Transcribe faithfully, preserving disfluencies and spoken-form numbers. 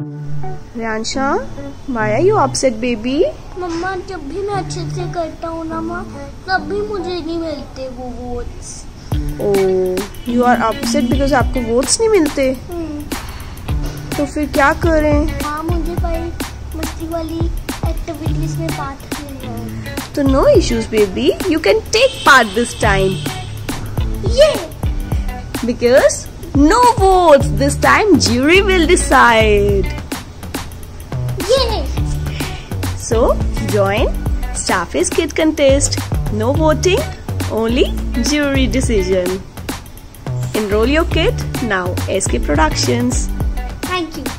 Riansha, why are you upset, baby? मम्मा जब भी मैं अच्छे से करता हूँ ना माँ, तब भी मुझे नहीं मिलते वो votes. Oh, you are upset because आपको वोट्स नहीं मिलते? तो फिर क्या करें? हाँ, मुझे भाई मस्ती वाली एक्टिविटीज में पार्ट लेना है। तो no issues, baby. You can take part this time. Yeah. Because no votes this time. Jury will decide. Yeah. So join Starfish Kid Contest. No voting, only jury decision. Enroll your kid now. S K Productions. Thank you.